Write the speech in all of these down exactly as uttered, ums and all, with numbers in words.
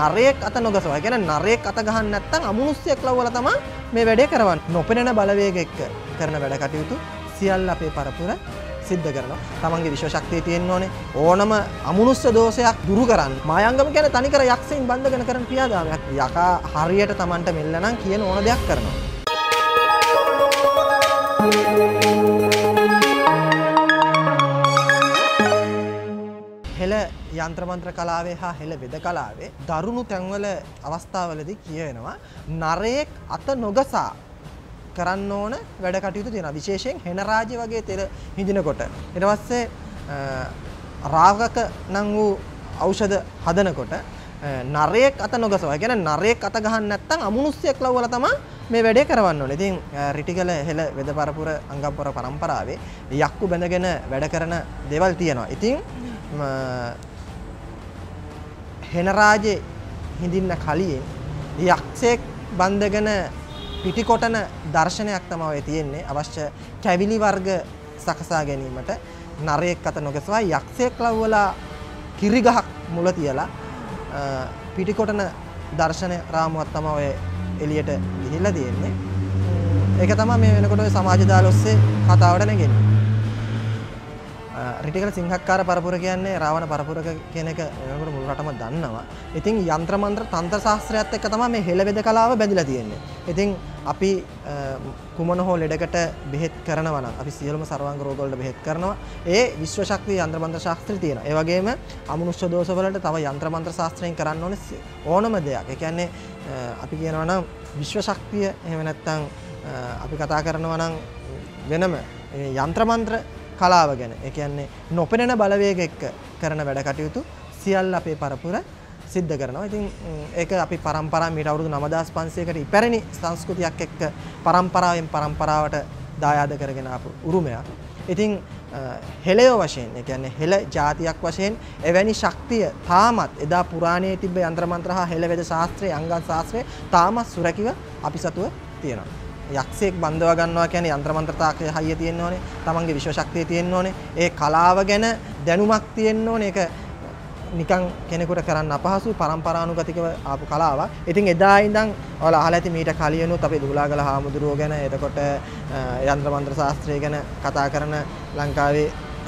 නරයෙක් අත නොගසවා. ඒ කියන්නේ නරයෙක් අත ගහන්න නැත්නම් අමනුෂ්‍යයෙක් ලව්වලා තමයි මේ වැඩේ කරවන්නේ. නොපෙනෙන බලවේග එක්ක කරන වැඩ කටයුතු සියල්ල අපේ පරපුර සිද්ධ කරනවා. තමන්ගේ විශ්ව ශක්තිය තියෙන්න ඕනේ. ඕනම අමනුෂ්‍ය දෝෂයක් දුරු කරන්න. මායංගම කියන්නේ තනිකර යක්ෂයින් බන්ධගෙන කරන ක්‍රියාදාමයක්. යකා හරියට තමන්ට මෙල්ල නම් කියන ඕන දෙයක් කරනවා. හෙළ යන්ත්‍ර මන්ත්‍ර කලාවේ හා හෙළ වෙද කලාවේ දරුණු තැන්වල අවස්ථාවලදී කියවෙනවා නරයෙක් අත නොගසා කරන්න ඕන වැඩ කටයුතු තියෙනවා. විශේෂයෙන් හෙන රාජ්‍ය වගේ තෙර හිඳිනකොට ඊට පස්සේ රාගක නම් වූ ඖෂධ හදනකොට නරයෙක් අත නොගසවා. ඒ කියන්නේ නරයෙක් අත ගහන්න නැත්නම් අමනුෂ්‍යයෙක් ලව්වලා තමයි මේ වැඩේ කරවන්න ඕනේ. ඉතින් රිටිගල හෙළ වෙද පරපුර අංගපුර පරම්පරාවේ යක්කු බැඳගෙන වැඩ කරන දේවල් තියෙනවා. ඉතින් හෙන රාජේ හිඳින්න කලින් යක්ෂයෙක් බන්ධගෙන පිටිකොටන දර්ශනයක් තමයි තියෙන්නේ. අවශ්‍ය කැවිලි වර්ග සකසා ගැනීමට නරයෙක් අත නොගසවා යක්ෂයෙක් ලව්වලා කිරි ගහක් මුල තියලා පිටිකොටන දර්ශන රාමුවක් තමයි ඔය එළියට ගිහිල්ලා තියෙන්නේ. ඒක තමයි මේ වෙනකොට ඔය සමාජ දාල ඔස්සේ කතාවට නැගෙන්නේ. රිටිගල සිංහක්කාර පරපුර කියන්නේ රාවණ පරපුර කියන එක වෙනකොට මුළු රටම දන්නවා. ඉතින් යంత్ర මන්ත්‍ර තන්ත්‍ර ශාස්ත්‍රයත් එක්ක තමයි මේ හෙළ වෙද කලාව බැඳිලා තියෙන්නේ. ඉතින් අපි කුමන හෝ ලෙඩකට බෙහෙත් කරනවා නම් අපි සියලුම සර්වාංග රෝග වලට බෙහෙත් කරනවා. ඒ විශ්ව ශක්තිය යంత్ర මන්ත්‍ර ශාස්ත්‍රය තියෙනවා. ඒ වගේම අමනුෂ්‍ය දෝෂ වලට තව යంత్ర මන්ත්‍ර ශාස්ත්‍රයෙන් කරන්න ඕනේ ඕනම දෙයක්. ඒ කියන්නේ අපි කියනවා නම් විශ්ව ශක්තිය එහෙම නැත්නම් අපි කතා කරනවා නම් වෙනම යంత్ర මන්ත්‍ර කලාව ගැන. ඒ කියන්නේ නොපෙනෙන බලවේග එක්ක කරන වැඩ කටයුතු සියල්ල අපේ පරපුර සිද්ධ කරනවා. ඉතින් ඒක අපි පරම්පරාව මීට අවුරුදු නවදාස් පන්සීයකට ඉපැරණි සංස්කෘතියක් එක්ක පරම්පරාවෙන් පරම්පරාවට දායාද කරගෙන ආපු උරුමයක්. ඉතින් හෙළය වශයෙන් ඒ කියන්නේ හෙළ ජාතියක් වශයෙන් එවැනි ශක්තිය තාමත් එදා පුරාණයේ තිබ්බ යంత్ర මන්ත්‍ර හා හෙළ වෙද ශාස්ත්‍රයේ අංග ශාස්ත්‍රයේ තාමත් සුරැකිව අපි සතුව තියෙනවා. යක්ෂයෙක් බන්ධව ගන්නවා කියන්නේ යంత్ర මන්ත්‍ර තාක්ෂය හයිය තියෙන්න ඕනේ. තමන්ගේ විශ්ව ශක්තිය තියෙන්න ඕනේ. ඒ කලාව ගැන දැනුමක් තියෙන්න ඕනේ. ඒක නිකන් කෙනෙකුට කරන්න අපහසුයි පරම්පරානුගතිකව ආපු කලාවක්. ඉතින් එදා ඉඳන් ඔයාලා අහලා ඇති මීට කලියනුත් අපේ දුලාගල හාමුදුරුවෝ ගැන එතකොට යంత్ర මන්ත්‍ර ශාස්ත්‍රය ගැන කතා කරන ලංකාවේ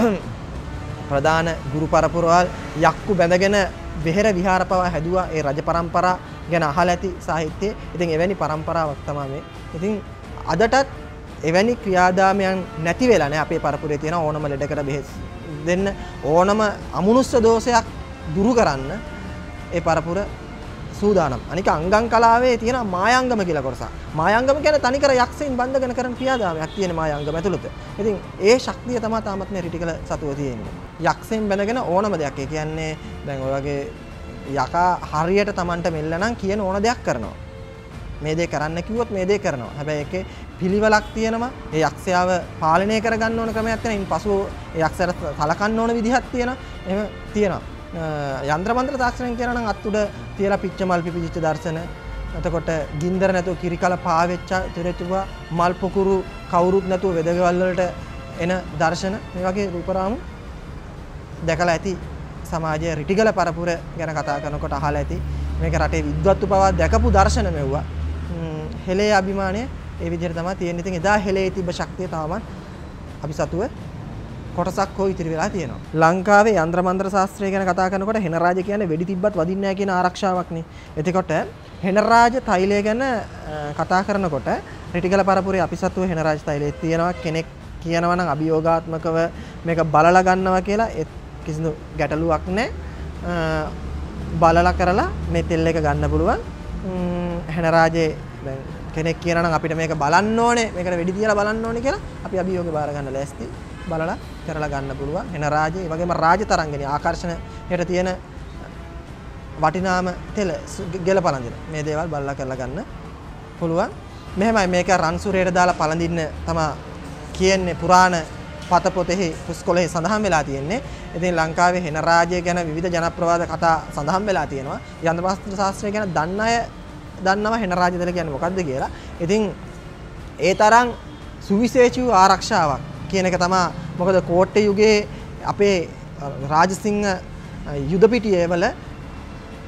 ප්‍රධාන ගුරු පරපුරවල් යක්කු බැඳගෙන වෙහෙර විහාර පවා හැදුවා. ඒ රජ පරම්පරා ගැන අහලා ඇති සාහිත්‍යයේ. ඉතින් එවැනි පරම්පරාවක් තමයි මේ. ඉතින් අදටත් එවැනි ක්‍රියාදාමයන් නැති වෙලා නැහැ. අපේ පරපුරේ තියෙන ඕනම ලෙඩකට බෙහෙත් දෙන්න ඕනම අමනුෂ්‍ය දෝෂයක් දුරු කරන්න ඒ පරපුර සූදානම්. අනික අංගම් කලාවේ තියෙන මායංගම කියලා කොටසක්. මායංගම කියන්නේ තනිකර යක්ෂයින් බන්ධගෙන කරන ක්‍රියාදාමයක් තියෙන මායංගම ඇතුළත. ඉතින් ඒ ශක්තිය තමයි තාමත් මේ රිටිගල සතුව තියෙන්නේ. යක්ෂයින් බැඳගෙන ඕනම දෙයක්. ඒ කියන්නේ දැන් ඔය වගේ යකා හරියට Tamanට මෙල්ල නම් කියන ඕන දෙයක් කරනවා. මේ දේ කරන්න කිව්වොත් මේ දේ කරනවා. හැබැයි ඒකේ පිළිවෙලක් තියෙනවා. ඒ යක්ෂයාව පාලනය කරගන්න ඕන ක්‍රමයක් තියෙනවා. ඉන් පසුව ඒ යක්ෂයාට සලකන්න ඕන විදිහක් තියෙනවා. එහෙම තියෙනවා. යంత్ర මන්ත්‍ර තාක්ෂණයෙන් කියනවා නම් අත් උඩ තියලා පිච්ච මල් පිපිච්ච දර්ශන. එතකොට ගින්දර නැතුව කිරිකල පාවෙච්ච තිරතුවා මල් පොකුරු කවුරුත් නැතුව වෙදගවල් වලට එන දර්ශන. මේ වගේ රූපරාමු දැකලා ඇති. සමාජයේ රිටිගල පරපුර ගැන කතා කරනකොට අහලා ඇති. මේක රටේ විද්වත්තු පවා දැකපු දර්ශන මෙව්වා. හෙළේ අභිමානය ඒ විදිහට තමයි තියෙන්නේ. ඉතින් එදා හෙළේ තිබ්බ ශක්තිය තාමත් අපි සතුව කොටසක් හෝ ඉතිරි වෙලා තියෙනවා. ලංකාවේ යంత్ర මන්ත්‍ර ශාස්ත්‍රය ගැන කතා කරනකොට හෙන රාජ කියන්නේ වෙඩි තිබ්බත් වදින්නේ නැහැ කියන ආරක්ෂාවක් නේ. එතකොට හෙන රාජ තෛලය ගැන කතා කරනකොට රිටිගල පරපුරේ අපි සතුව හෙන රාජ තෛලය තියෙනවා. කෙනෙක් කියනවා නම් අභියෝගාත්මකව මේක බලලා ගන්නවා කියලා ඒ කිසිදු ගැටලුවක් නැහැ. බලලා කරලා මේ තෙල් එක ගන්න පුළුවන්. හෙන රාජේ දැන් කෙනෙක් කියනවා නම් අපිට මේක බලන්න ඕනේ, මේකට වෙඩි තියලා බලන්න ඕනේ කියලා අපි අභියෝගේ බාර ගන්න ලෑස්ති. බලලා කරලා ගන්න පුළුවන්. හෙන රාජේ ඒ වගේම රාජ තරංගනේ ආකර්ෂණයට තියෙන වටිනාම තෙල ගෙල පළඳින මේ දේවල් බලලා කරලා ගන්න පුළුවන්. මෙහෙමයි මේක රන්සුරේට දාලා පළඳින්න තමයි කියන්නේ පුරාණ පත පොතෙහි පුස්කොළෙහි සඳහන් වෙලා තියෙන්නේ. ඉතින් ලංකාවේ හෙන රාජය ගැන විවිධ ජනප්‍රවාද කතා සඳහන් වෙලා තියෙනවා. යంత్ర මන්ත්‍ර ශාස්ත්‍රය ගැන දන්න අය දන්නවා හෙන රාජය දෙල කියන්නේ මොකක්ද කියලා. ඉතින් ඒ තරම් සුවිශේෂී ආරක්ෂාවක් කියන එක තමයි. මොකද කෝට්ටේ යුගයේ අපේ රාජසිංහ යුද පිටියේ වල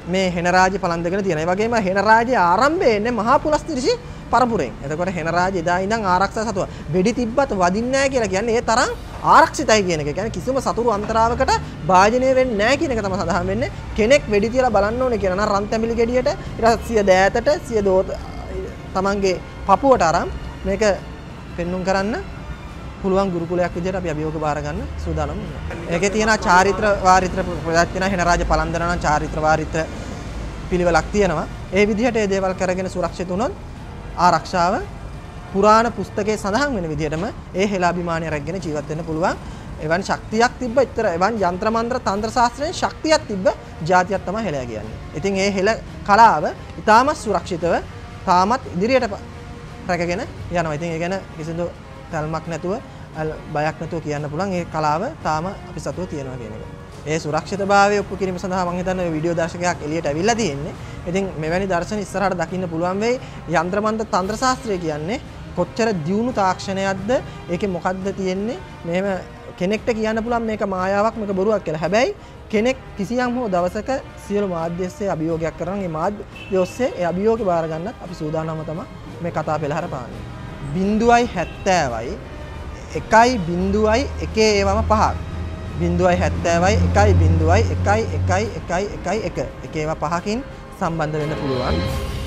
මේ හෙන රාජ්‍ය පළඳගෙන තියෙනවා. ඒ වගේම හෙන රාජ්‍යයේ ආරම්භය එන්නේ මහා පුලස්තිරිසි පරපුරෙන්. එතකොට හෙන රාජ්‍ය එදා ඉඳන් ආරක්ෂා සතුව වෙඩි තිබ්බත් වදින්නේ නැහැ කියලා කියන්නේ ඒ තරම් ආරක්ෂිතයි කියන එක. කියන්නේ කිසිම සතුරු අන්තරාවකට භාජනය වෙන්නේ නැහැ කියන එක තමයි සඳහන් වෙන්නේ. කෙනෙක් වෙඩි තියලා බලන්න ඕනේ කියලා නම් රන් තැඹිලි ගෙඩියට ඊට සිය දෑතට සිය දෝත තමන්ගේ පපුවට අරන් මේක පෙන්눔 කරන්න පුළුවන් ගුරුකුලයක් විදිහට අපි අභියෝග බාර ගන්න සූදානම් වෙනවා. ඒකේ තියෙන චාරිත්‍ර වාරිත්‍ර ප්‍රජාත් තියෙන හෙන රාජ්‍ය පළඳන නම් චාරිත්‍ර වාරිත්‍ර පිළිවෙලක් තියෙනවා. ඒ විදිහට මේ දේවල් කරගෙන සුරක්ෂිත වුණොත් ආරක්ෂාව පුරාණ පුස්තකයේ සඳහන් වෙන විදිහටම ඒ හෙලාභිමානය රැගෙන ජීවත් වෙන්න පුළුවන්. එවන් ශක්තියක් තිබ්බ ඉතර එවන් යంత్ర මන්ත්‍ර තන්ත්‍ර ශාස්ත්‍රයෙන් ශක්තියක් තිබ්බ ජාතියක් තමයි හෙළයා කියන්නේ. ඉතින් මේ හෙළ කලාව ඉතාමත් සුරක්ෂිතව තාමත් ඉදිරියට රැකගෙන යනවා. ඉතින් ඒ ගැන කිසිදු තල්මක් නැතුව බයක් නැතුව කියන්න පුළුවන් මේ කලාව තාම අපි සතුව තියෙනවා කියන එක. ඒ සුරක්ෂිතභාවය ඔප්පු කිරීම සඳහා මම හිතන්නේ වීඩියෝ දර්ශකයක් එළියට ඇවිල්ලා තියෙන්නේ. ඉතින් මෙවැනි දර්ශන ඉස්සරහට දකින්න පුළුවන් වෙයි. යంత్ర මන්ත්‍ර තන්ත්‍ර ශාස්ත්‍රය කියන්නේ කොච්චර දියුණු තාක්ෂණයක්ද? ඒකේ මොකද්ද තියෙන්නේ? මෙහෙම කෙනෙක්ට කියන්න පුළුවන් මේක මායාවක් මේක බොරුවක් කියලා. හැබැයි කෙනෙක් කිසියම් හෝ දවසක සියලු මාධ්‍යස්සේ අභියෝගයක් කරනවා. මේ මාධ්‍ය ඔස්සේ ඒ අභියෝගය බාර ගන්නත් අපි සූදානම්ම තමයි මේ කතා පෙළහර පාන්නේ. බිංදුවයි හැත්තෑවයි එකයි බිංදුවයි එකේ ඒවම පහක්. බිංදුවයි හැත්තෑවයි එකයි බිංදුවයි එකයි එකයි එකයි එකයි එක. එකේ ඒවා පහකින් සම්බන්ධ වෙන්න පුළුවන්.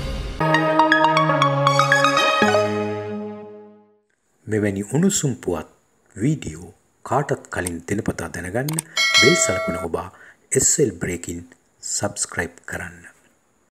මෙවැනි උණුසුම් පුවත් වීඩියෝ කාටත් කලින් දිනපතා දැනගන්න බෙල් සලකුණ ඔබ එස් එල් Breaking සබ්ස්ක්‍රයිබ් කරන්න.